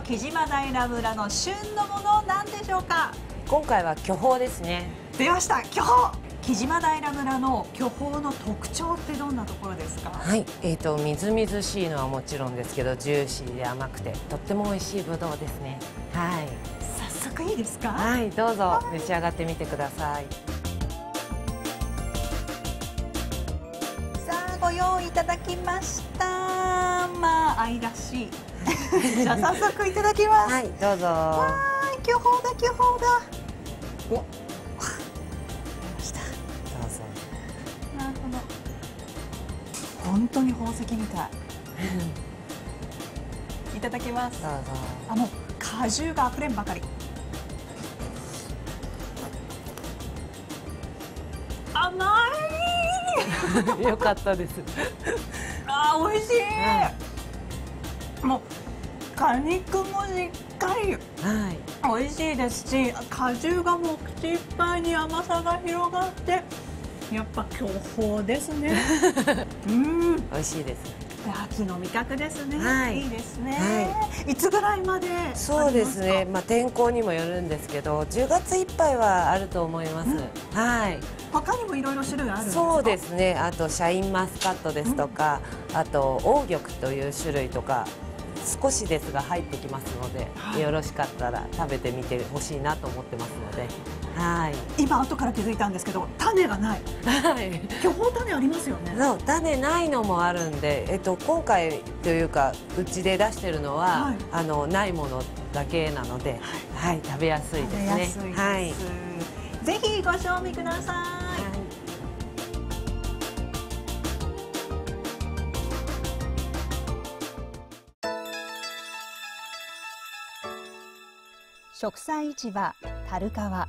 木島平村の旬のものなんでしょうか。 今回は巨峰ですね。 出ました、巨峰。木島平村の巨峰の特徴ってどんなところですか。 はい、みずみずしいのはもちろんですけど、ジューシーで甘くてとっても美味しいぶどうですね。はい。 早速いいですか。 はい、どうぞ召し上がってみてください。 さあ、ご用意いただきました。まあ愛らしい。じゃあ早速いただきます。 はい、どうぞ。 わーい、巨峰だ巨峰だ。お、出ました。 どうぞ。 本当に宝石みたい。いただきます。 どうぞ。 もう果汁があふれんばかり。甘い。 よかったです。 美味しい。もう果肉もしっかり。 はい。 美味しいですし、果汁がもう口いっぱいに甘さが広がって、やっぱ巨峰ですね。 美味しいです。 秋の味覚ですね。 はい、 いいですね。 はい。 いつぐらいまで。 そうですね。まあ天候にもよるんですけど、10月いっぱいはあると思います。はい。 他にもいろいろ種類あるんですか。 そうですね。あとシャインマスカットですとか、あと黄玉という種類とか。少しですが入ってきますので、よろしかったら食べてみてほしいなと思ってますので、はい。 今後から気づいたんですけど、種がない。はい。巨峰種ありますよね。 そう、種ないのもあるんで、今回というかうちで出してるのは、ないものだけなので、はい、食べやすいですね。はい。 ぜひご賞味ください。植栽市場樽川。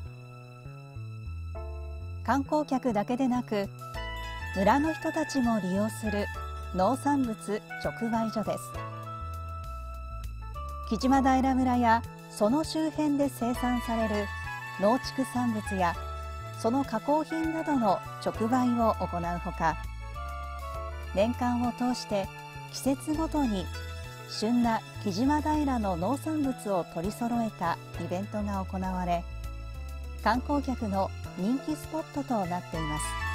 観光客だけでなく村の人たちも利用する農産物直売所です。木島平村やその周辺で生産される農畜産物やその加工品などの直売を行うほか、年間を通して季節ごとに旬な木島平の農産物を取り揃えたイベントが行われ、観光客の人気スポットとなっています。